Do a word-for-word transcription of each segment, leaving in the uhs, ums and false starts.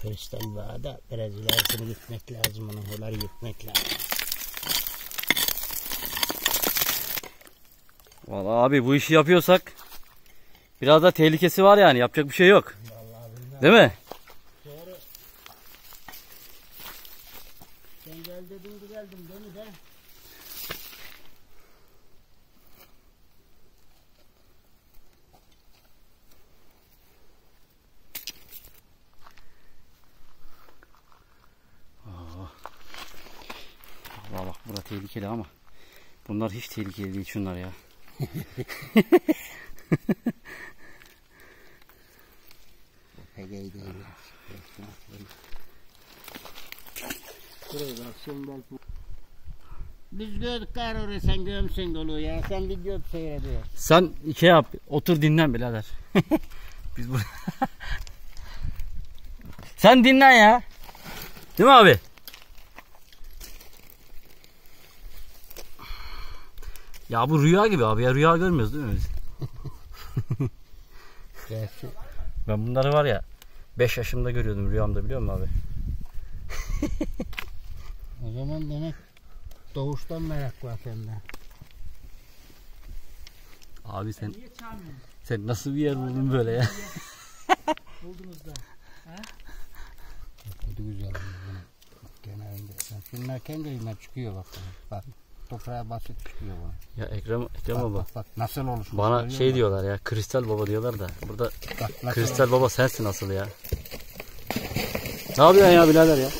kristal var da biraz ilerisini gitmek lazım. Onu hoları gitmek lazım. Vallahi abi bu işi yapıyorsak biraz da tehlikesi var yani. Yapacak bir şey yok. Vallahi değil mi? Doğru. Sen gel dedin de geldim beni de. Vallahi bak burada tehlikeli ama bunlar hiç tehlikeli değil şunlar ya. Pek iyi değil. Buraya bak sen belki. Biz gördük kar oraya sen gömsün dolu ya. Sen video seyrediyorsun. Sen şey yap, otur dinlen birader. Biz burada. Sen dinlen ya. Değil mi abi? Ya bu rüya gibi abi ya, rüya görmüyoruz değil mi biz? Gerçi. Ben bunları var ya beş yaşımda görüyordum rüyamda, biliyor musun abi? O zaman demek doğuştan merak var sende. Abi sen sen nasıl bir yer buldun böyle ya? Buldunuz da. Ha? Bu güzel. Kenarında. Şunlar kendiliğinden çıkıyor bak. Bak. Toprağa basıp çıkıyor bana. Ya Ekrem, Ekrem bak, baba. Bak, bak nasıl oluşmuş. Bana şey bak. diyorlar ya, kristal baba diyorlar da. Burada Bak, kristal baba sensin asıl ya. Ne yapıyorsun ya birader ya?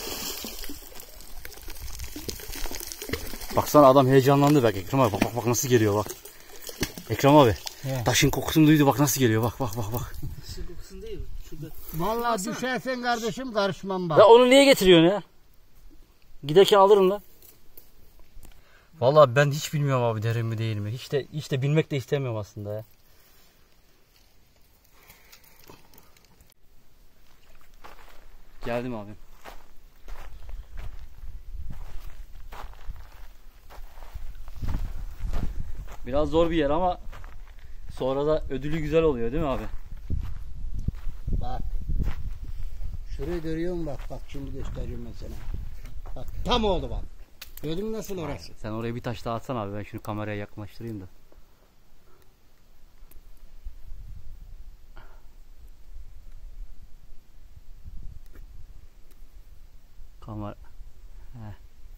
Baksana adam heyecanlandı bak Ekrem abi, bak bak, bak nasıl geliyor bak. Ekrem abi He. taşın kokusunu duydu, bak nasıl geliyor, bak bak bak bak. Taşın kokusunu değil şurada. Vallahi düşersen kardeşim karışmam bak. Ya onu niye getiriyorsun ya? Giderken alırım lan. Vallahi ben hiç bilmiyorum abi, derin mi değil mi? Hiç de hiç de bilmek de istemiyorum aslında ya. Geldim abi. Biraz zor bir yer ama sonra da ödülü güzel oluyor değil mi abi? Bak. Şurayı görüyor musun bak, bak şimdi göstereceğim ben sana. Bak tam oldu bak. Gördün mü nasıl orası? Sen oraya bir taş daha atsana abi, ben şunu kameraya yaklaştırayım da. Kamera. Heh.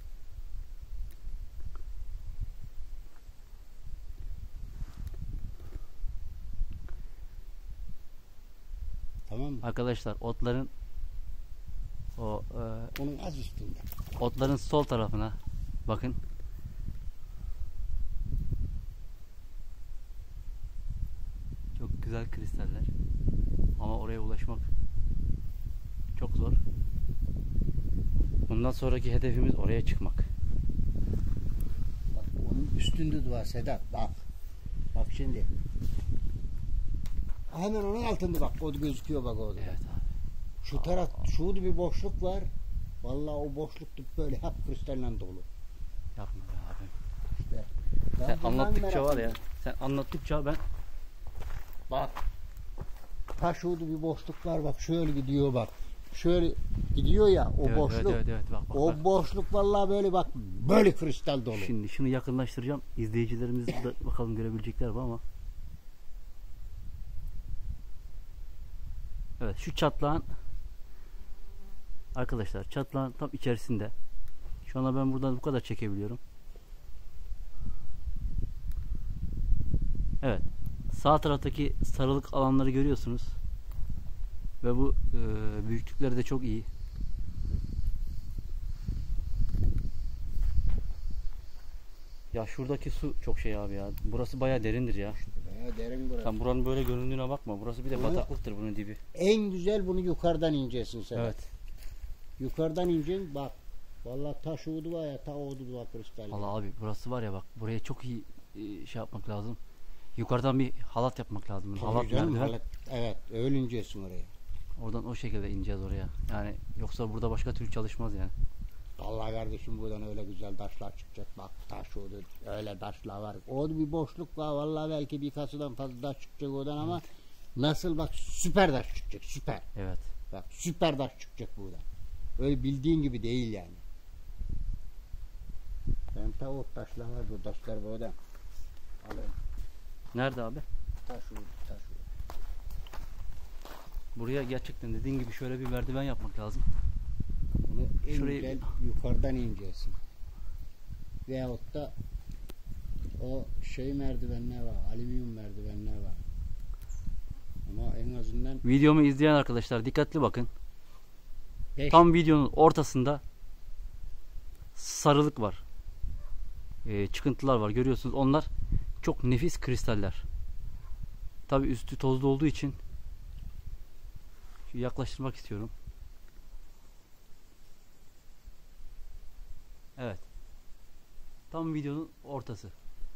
Tamam mı? Arkadaşlar otların o e, Onun az üstünde. otların sol tarafına bakın. Çok güzel kristaller. Ama oraya ulaşmak çok zor. Bundan sonraki hedefimiz oraya çıkmak. Bak onun üstünde dua Sedat bak. Bak şimdi. Hemen onun altında bak, o gözüküyor bak orada. Evet abi. Şu taraf, şurada bir boşluk var. Vallahi o boşluk böyle hep kristalle dolu. Yapma be abi. İşte. Sen anlattıkça var ya. Sen anlattıkça ben Bak. Ta şurada bir boşluk var bak, şöyle gidiyor bak. Şöyle gidiyor ya o evet, boşluk. Evet, evet, evet. Bak, bak, o bak. boşluk vallahi böyle bak, böyle kristal dolu. Şimdi şunu yakınlaştıracağım. İzleyicilerimiz de bakalım görebilecekler mi ama. Evet, şu çatlağın arkadaşlar, çatlağın tam içerisinde. Şu anda ben buradan bu kadar çekebiliyorum. Evet. Sağ taraftaki sarılık alanları görüyorsunuz. Ve bu e, büyüklükleri de çok iyi. Ya şuradaki su çok şey abi ya. Burası bayağı derindir ya. Bayağı derin burası. Sen buranın böyle göründüğüne bakma. Burası bir de Bunu- bataklıktır bunun dibi. En güzel bunu yukarıdan ineceksin sen. Evet. Yukarıdan ineceksin bak. Vallahi taş uğdu var ya, ta uğdu var kristal. Vallahi abi burası var ya bak. Buraya çok iyi e, şey yapmak lazım. Yukarıdan bir halat yapmak lazım. Tabii Halat canım, merdiven. halat- Evet, öyle ineceksin oraya. Oradan o şekilde ineceğiz oraya. Yani yoksa burada başka türlü çalışmaz yani. Vallahi kardeşim buradan öyle güzel taşlar çıkacak bak, taş uğdu öyle taşlar var. Orada bir boşluk var vallahi, belki bir kasıdan fazla taş çıkacak oradan ama nasıl bak, süper taş çıkacak, süper. Evet. Bak süper taş çıkacak burada. Öyle bildiğin gibi değil yani. Ben tavuk taşlar var, bu taşlar burada. Alayım. Nerede abi? Taş vur, taş vur. Buraya gerçekten dediğin gibi şöyle bir merdiven yapmak lazım. Bunu en Şurayı- güzel yukarıdan ineceksin. Veyahut da o şey merdivenler var, alüminyum merdivenler var. Ama en azından Videomu izleyen arkadaşlar dikkatli bakın. beş Tam videonun ortasında sarılık var. Ee, çıkıntılar var. Görüyorsunuz. Onlar çok nefis kristaller. Tabi üstü tozlu olduğu için şu yaklaştırmak istiyorum. Evet. Tam videonun ortası.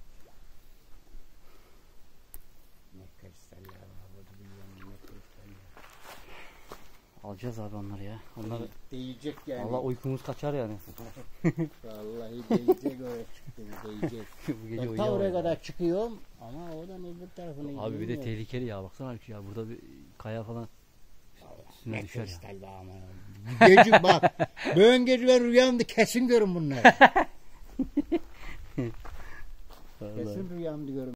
ne kristaller var burada, bilmiyorum ne kristaller. Alacağız abi onları ya. Onları Değecek yani. Allah uykumuz kaçar yani. Vallahi değecek oraya çıktı, değecek. Bu gece Ben ta uyuyamam. oraya kadar çıkıyorum ama oradan öbür tarafını Abi bir de görmüyorum. tehlikeli ya. Baksana ya burada bir kaya falan üstüne Ne düşer ya. kristal be ama. Gece bak. Bugün gece ben rüyamda kesin görün bunları. Vallahi. Kesin rüyamda görün.